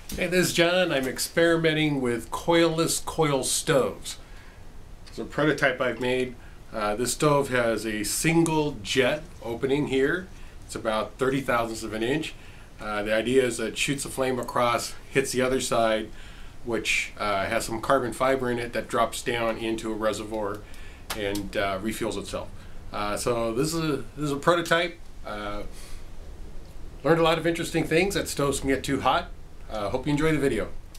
Hey, this is John. I'm experimenting with coil-less coil stoves. It's a prototype I've made. This stove has a single jet opening here. It's about 30 thousandths of an inch. The idea is that it shoots a flame across, hits the other side, which has some carbon fiber in it that drops down into a reservoir and refuels itself. So this is a prototype. Learned a lot of interesting things that stoves can get too hot. Hope you enjoy the video.